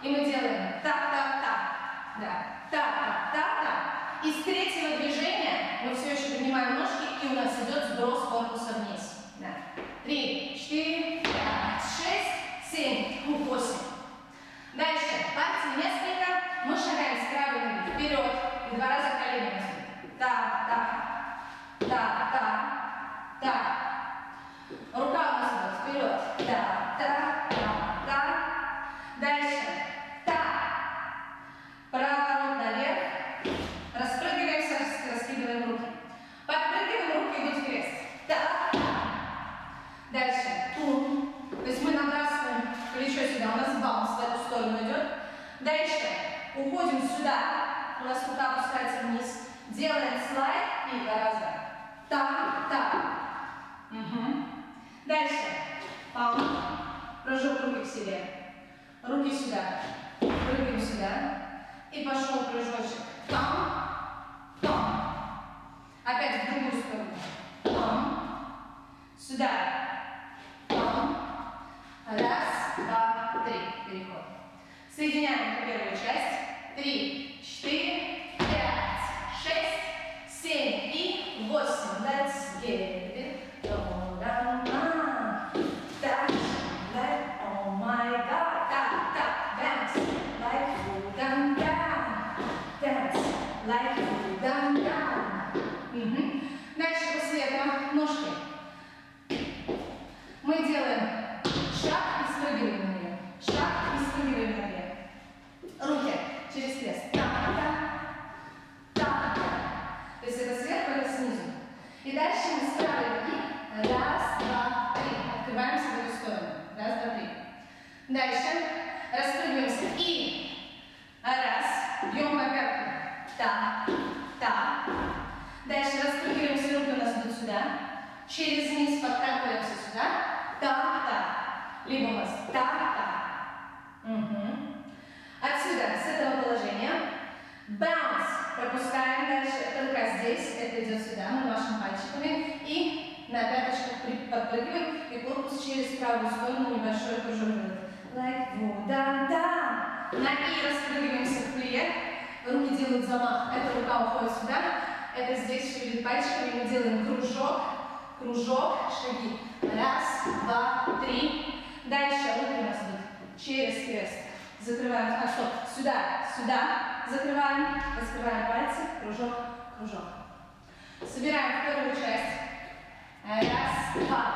И мы делаем так-так-так. Да. Так-так-так-так. И с третьего движения мы все еще поднимаем ножки, и у нас идет сброс корпуса вниз. Да. 3, 4, 5, 6, 7, 8. Дальше. Партии несколько. Мы шагаем с правой ноги вперед. И 2 раза колени назад. Так. Рука у нас идет вперед. Так. Дальше. Проворот наверх. Распрыгиваемся, раскидываем руки. Подпрыгиваем, руки идут в крест. Так. Дальше. То есть мы набрасываем плечо сюда. У нас баунс в эту сторону идет. Дальше. Уходим сюда. У нас рука опускается вниз. Делаем слайд и 2 раза. Так. Угу. Дальше. Пауза. Прыжок руки к себе. Руки сюда. Прыгаем сюда. И пошел прыжочек. Там. Опять в другую сторону. Там. Сюда. Там. 1, 2, 3. Переход. Соединяем первую часть. 3, 4, 5, 6, 7 и 8. Let's get it. Oh my God. Так. Dance. Like Будда. Dance. Like Будда. Дальше после этого ножки. Мы делаем шаг и спрыгиваем на нее. Шаг и спрыгиваем на нее. Руки через крест. Так. То есть это сверху, это снизу. И дальше мы с правой руки. 1, 2, 3. Открываемся в эту сторону. 1, 2, 3. Дальше распрыгиваемся. И 1. Бьем по пяткам. Так. Дальше распрыгиваемся, руки у нас идут сюда. Через низ подкатываемся сюда. Так. Либо у нас так. Угу. Отсюда, с этого положения. Bounce. Пропускаем дальше. Это рука здесь. Это идет сюда. Мы машем пальчиками. И на пяточках подпрыгиваем. И корпус через правую сторону. Небольшой прыжок. Like Будда. На И распрыгиваемся в плие. Руки делают замах. Эта рука уходит сюда. Это здесь шевелит пальчиками. Мы делаем кружок, шаги. 1, 2, 3. Дальше руки у нас идут через крест. Закрываем, сюда. Закрываем, раскрываем пальцы. Кружок. Собираем вторую часть. 1, 2.